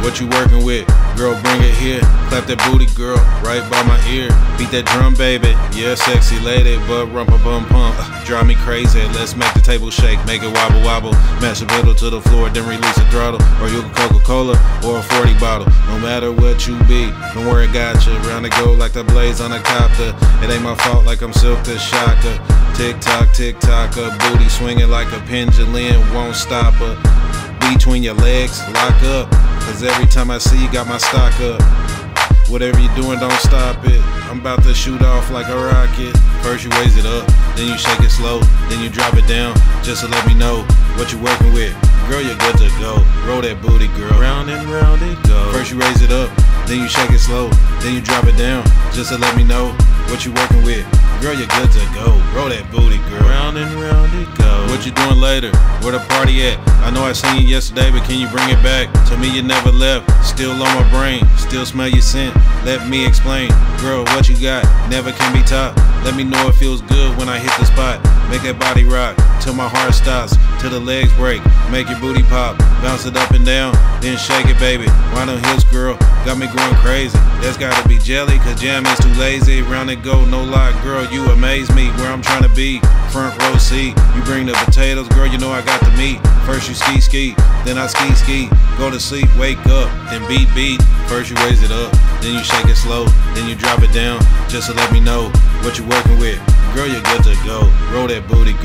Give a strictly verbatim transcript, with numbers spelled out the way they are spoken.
what you working with? Girl, bring it here. Clap that booty, girl, right by my ear. Beat that drum, baby. Yeah, sexy lady, but rumpa bum pump. Uh, drive me crazy. Let's make the table shake, make it wobble wobble. Mash the pedal to the floor, then release the throttle. Or you can Coca-Cola or a forty bottle. No matter what you be, don't worry, got you. Round to go like the blaze on a copter. It ain't my fault like I'm Silk the Shocker. Tick tock, tick tock, a booty swinging like a pendulum, won't stop her. Between your legs, lock up. Cause every time I see you, got my stock up. Whatever you're doing, don't stop it. I'm about to shoot off like a rocket. First you raise it up, then you shake it slow, then you drop it down, just to let me know what you're working with. Girl, you're good to go. Roll that booty, girl. Round and round it go. First you raise it up, then you shake it slow, then you drop it down, just to let me know what you working with. Girl, you're good to go. Roll that booty, girl. Round and round it go. What you doing later? Where the party at? I know I seen you yesterday, but can you bring it back? Tell me you never left. Still on my brain. Still smell your scent. Let me explain. Girl, what you got? Never can be topped. Let me know it feels good when I hit the spot. Make that body rock till my heart stops, till the legs break. Make your booty pop. Bounce it up and down, then shake it, baby. Why them hips, girl? Got me going crazy. That's gotta be jelly, cause jam is too lazy. Round and go, no lie, girl, you amaze me. Where I'm trying to be, front row seat. You bring the potatoes, girl, you know I got the meat. First you ski ski, then I ski ski. Go to sleep, wake up, then beat beat. First you raise it up, then you shake it slow, then you drop it down, just to let me know what you're working with. Girl, you're good to go. Roll that booty, girl.